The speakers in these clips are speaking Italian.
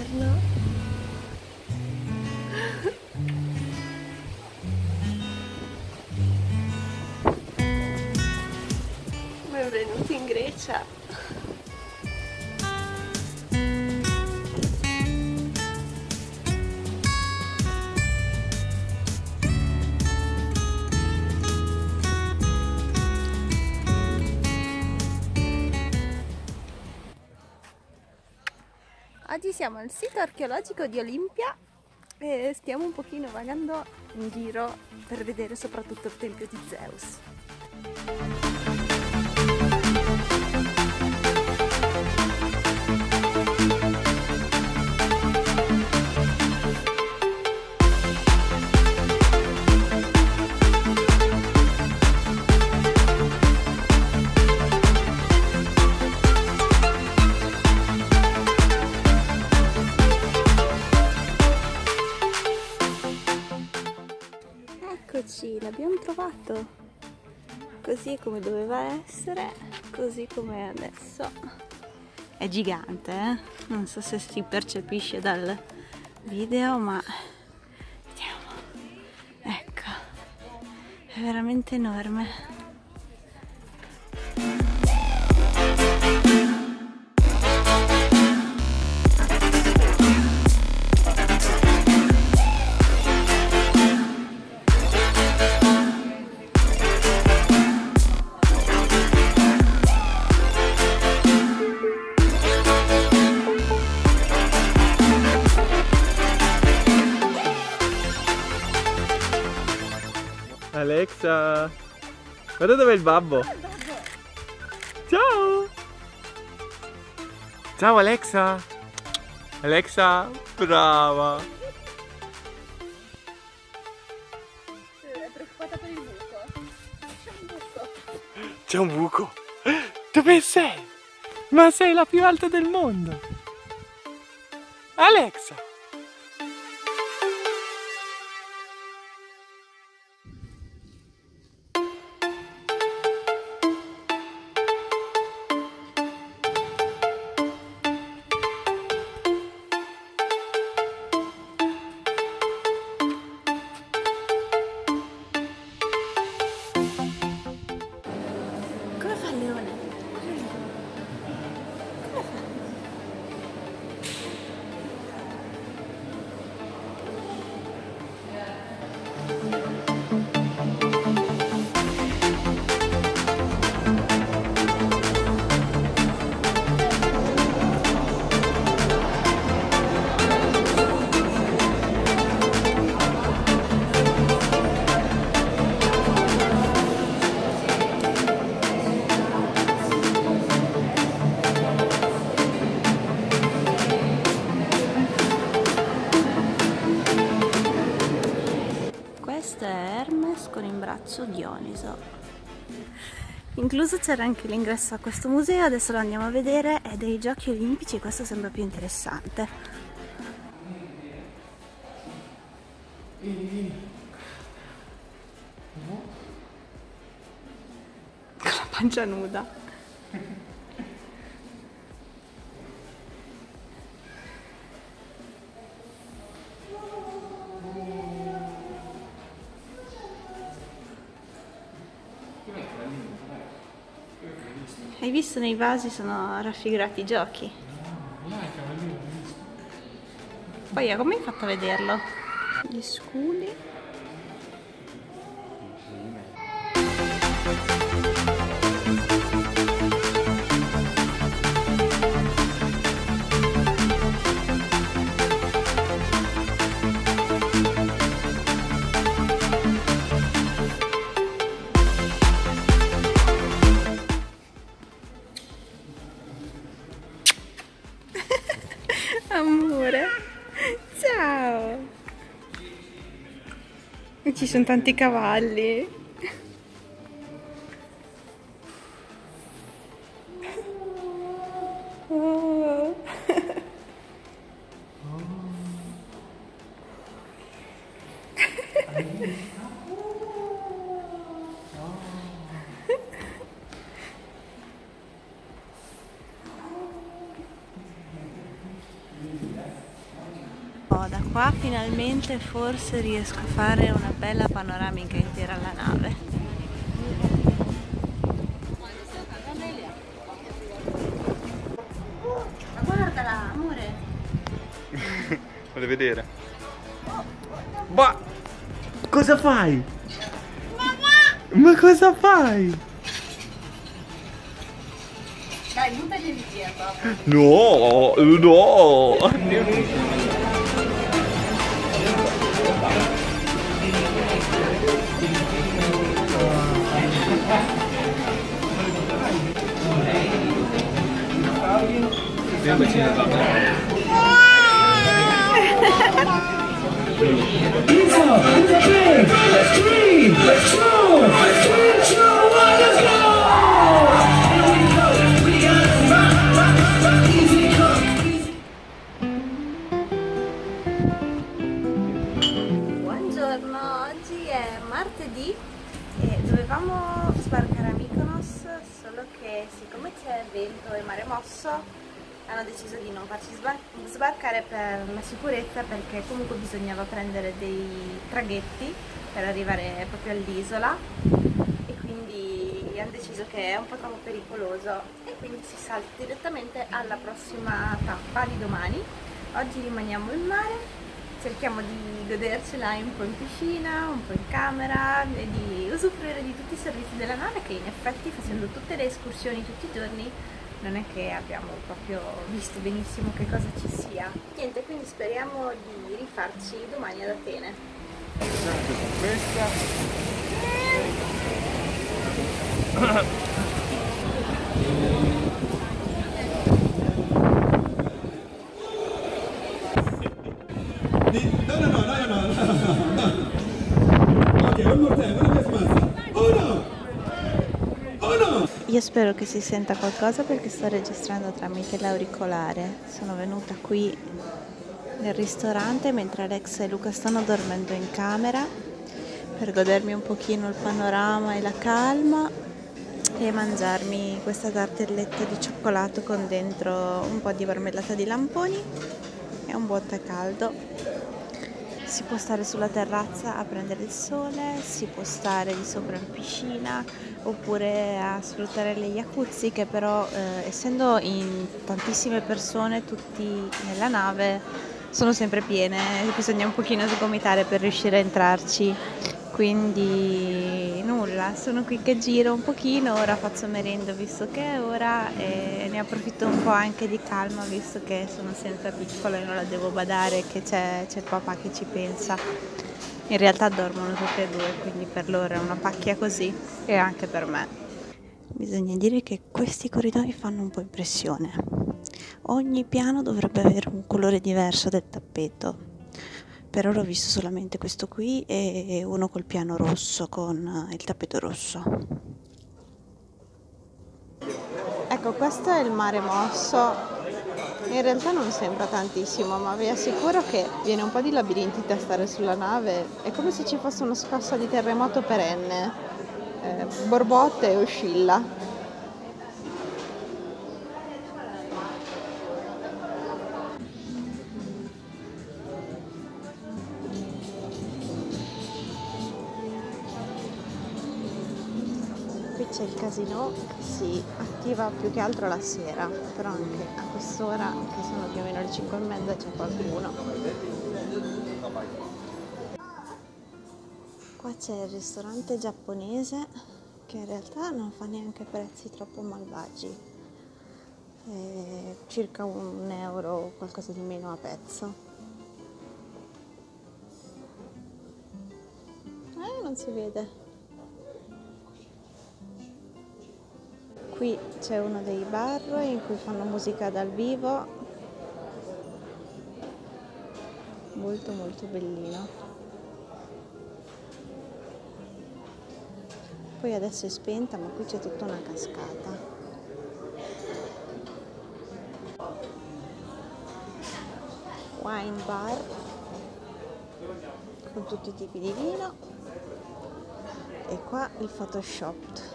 Buongiorno. Benvenuti in Grecia. Oggi siamo al sito archeologico di Olimpia e stiamo un pochino vagando in giro per vedere soprattutto il tempio di Zeus. Eccoci, l'abbiamo trovato! Così come doveva essere, così come è adesso. È gigante, eh? Non so se si percepisce dal video, ma vediamo. Ecco, è veramente enorme. Alexa, guarda dov'è il babbo. Ciao. Ciao Alexa. Alexa, brava. È preoccupata per il buco. C'è un buco. C'è un buco. Dove sei? Ma sei la più alta del mondo. Alexa. Come fa il leone? Come fa? Questo è Hermes con in braccio Dioniso. Incluso c'era anche l'ingresso a questo museo, adesso lo andiamo a vedere, è dei giochi olimpici e questo sembra più interessante. Con la pancia nuda. Hai visto nei vasi sono raffigurati i giochi? Poi come hai fatto a vederlo? Gli scudi. Amore, ciao! E ci sono tanti cavalli. Oh. Oh, da qua finalmente forse riesco a fare una bella panoramica intera alla nave. Ma guardala, amore! Voglio vedere. Ma cosa fai? Ma cosa fai? Dai, buttagli il bicchiere proprio. No, no. Buongiorno, oggi è martedì e dovevamo sbarcare a Mykonos, solo che siccome c'è vento e mare mosso hanno deciso di non farci sbarcare per la sicurezza, perché comunque bisognava prendere dei traghetti per arrivare proprio all'isola e quindi hanno deciso che è un po' troppo pericoloso e quindi si salta direttamente alla prossima tappa di domani. Oggi rimaniamo in mare, cerchiamo di godercela un po' in piscina, un po' in camera e di usufruire di tutti i servizi della nave, che in effetti, facendo tutte le escursioni tutti i giorni, non è che abbiamo proprio visto benissimo che cosa ci sia. Niente, quindi speriamo di rifarci domani ad Atene. Io spero che si senta qualcosa perché sto registrando tramite l'auricolare. Sono venuta qui nel ristorante mentre Alexa e Luca stanno dormendo in camera per godermi un pochino il panorama e la calma e mangiarmi questa tartelletta di cioccolato con dentro un po' di marmellata di lamponi e un buon tè caldo. Si può stare sulla terrazza a prendere il sole, si può stare di sopra in piscina oppure a sfruttare le jacuzzi, che però essendo in tantissime persone tutti nella nave sono sempre piene e bisogna un pochino sgomitare per riuscire a entrarci. Quindi nulla, sono qui che giro un pochino, ora faccio merenda visto che è ora e ne approfitto un po' anche di calma visto che sono senza piccola e non la devo badare, che c'è il papà che ci pensa. In realtà dormono tutte e due, quindi per loro è una pacchia così e anche per me. Bisogna dire che questi corridoi fanno un po' impressione. Ogni piano dovrebbe avere un colore diverso del tappeto. Per ora ho visto solamente questo qui e uno col piano rosso con il tappeto rosso. Ecco, questo è il mare mosso. In realtà non sembra tantissimo, ma vi assicuro che viene un po' di labirintite a stare sulla nave. È come se ci fosse una scossa di terremoto perenne. Borbotte e oscilla. Qui c'è il casino che si attiva più che altro la sera, però anche a quest'ora, che sono più o meno le 5:30, c'è qualcuno. Qua c'è il ristorante giapponese che in realtà non fa neanche prezzi troppo malvagi, circa €1 o qualcosa di meno a pezzo. Non si vede. Qui c'è uno dei bar in cui fanno musica dal vivo, molto molto bellino. Poi adesso è spenta, ma qui c'è tutta una cascata. Wine bar con tutti i tipi di vino e qua il Photoshop.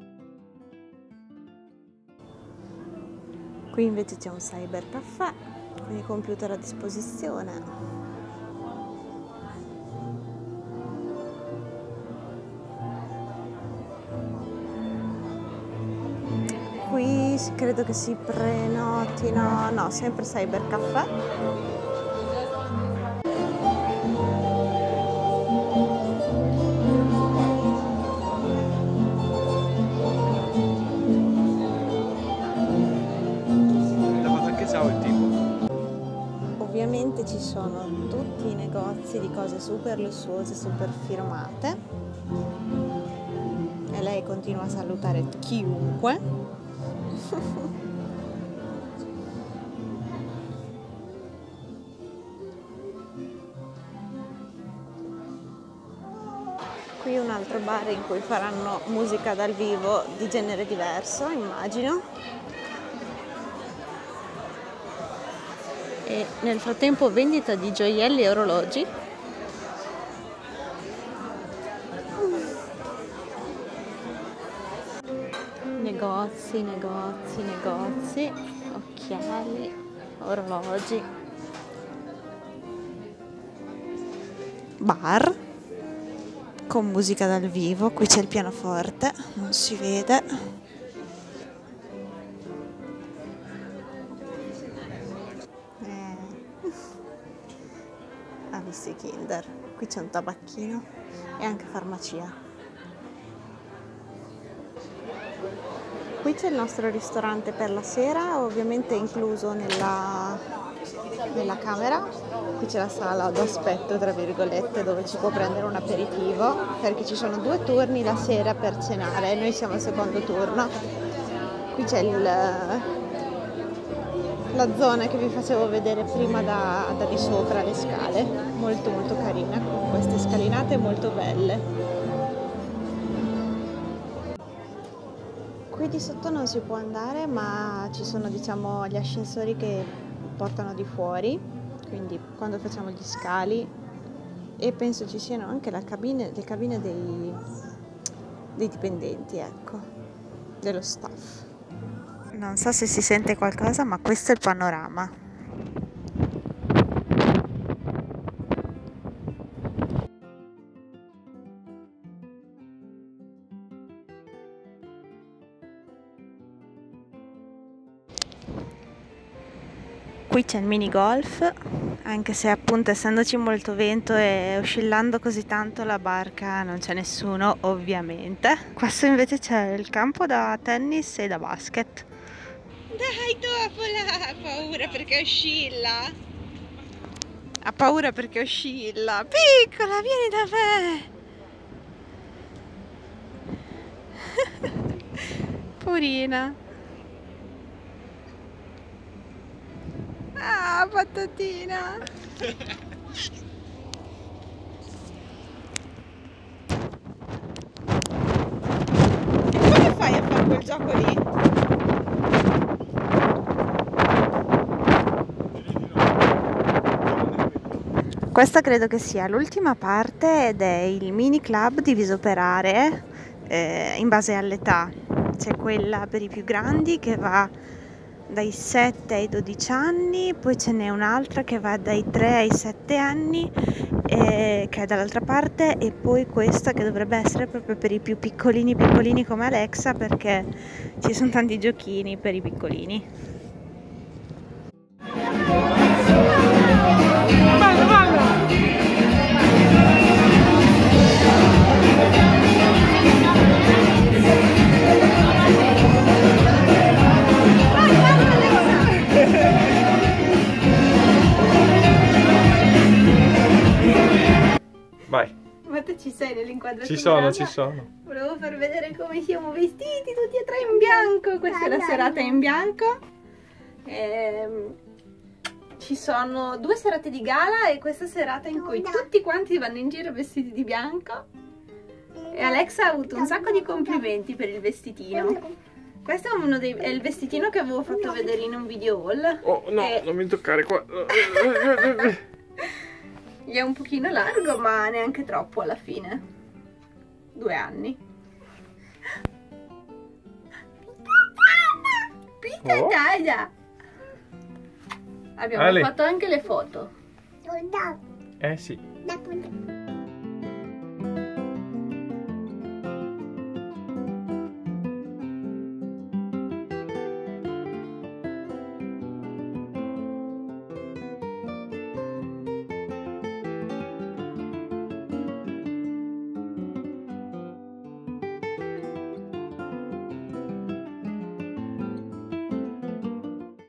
Qui invece c'è un cyber caffè con i computer a disposizione. Qui credo che si prenotino, no, sempre Cybercaffè. Ovviamente ci sono tutti i negozi di cose super lussuose, super firmate. E lei continua a salutare chiunque. Qui un altro bar in cui faranno musica dal vivo di genere diverso, immagino. E nel frattempo vendita di gioielli e orologi. Negozi, negozi, negozi, occhiali, orologi, bar con musica dal vivo. Qui c'è il pianoforte, non si vede. Ha visto i Kinder. Qui c'è un tabacchino e anche farmacia. Qui c'è il nostro ristorante per la sera, ovviamente incluso nella camera. Qui c'è la sala d'aspetto, tra virgolette, dove ci può prendere un aperitivo, perché ci sono 2 turni la sera per cenare, noi siamo al secondo turno. Qui c'è la zona che vi facevo vedere prima da di sopra, le scale, molto molto carina, con queste scalinate molto belle. Qui di sotto non si può andare, ma ci sono, diciamo, gli ascensori che portano di fuori, quindi quando facciamo gli scali, e penso ci siano anche le cabine dei dipendenti, ecco, dello staff. Non so se si sente qualcosa, ma questo è il panorama. Qui c'è il mini golf, anche se appunto essendoci molto vento e oscillando così tanto la barca non c'è nessuno, ovviamente. Questo invece c'è il campo da tennis e da basket. Dai, Topola, ha paura perché oscilla. Ha paura perché oscilla. Piccola, vieni da me. Purina. Ah, patatina. E come fai a fare quel gioco lì? Questa credo che sia l'ultima parte ed è il mini club diviso per aree in base all'età. C'è quella per i più grandi che va dai 7 ai 12 anni, poi ce n'è un'altra che va dai 3 ai 7 anni che è dall'altra parte, e poi questa che dovrebbe essere proprio per i più piccolini come Alexa, perché ci sono tanti giochini per i piccolini. Vai. Ma te ci sei nell'inquadratura? Ci sono. Volevo far vedere come siamo vestiti tutti e 3 in bianco. Questa è la serata in bianco. Ci sono 2 serate di gala e questa serata in cui tutti quanti vanno in giro vestiti di bianco. E Alexa ha avuto un sacco di complimenti per il vestitino. Questo è il vestitino che avevo fatto vedere in un video haul. Oh no, non mi toccare qua. Gli è un pochino largo, ma neanche troppo alla fine. 2 anni. Pitadada! Abbiamo fatto anche le foto. Eh sì. Da punto.